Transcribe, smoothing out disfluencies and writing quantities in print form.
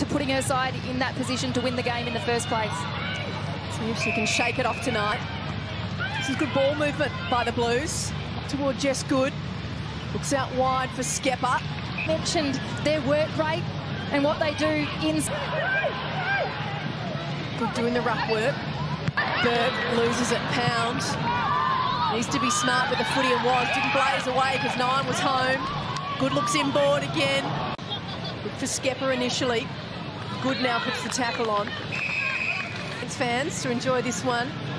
to putting her side in that position to win the game in the first place. See if she can shake it off tonight. This is good ball movement by the Blues toward Jess Good. Looks out wide for Skepper. Mentioned their work rate and what they do in. Good doing the ruck work. Berg loses it. Pound needs to be smart with the footy and was. Didn't blaze away because Nine was home. Good looks inboard again. Good for Skepper initially. Good now puts the tackle on. It's fans to enjoy this one.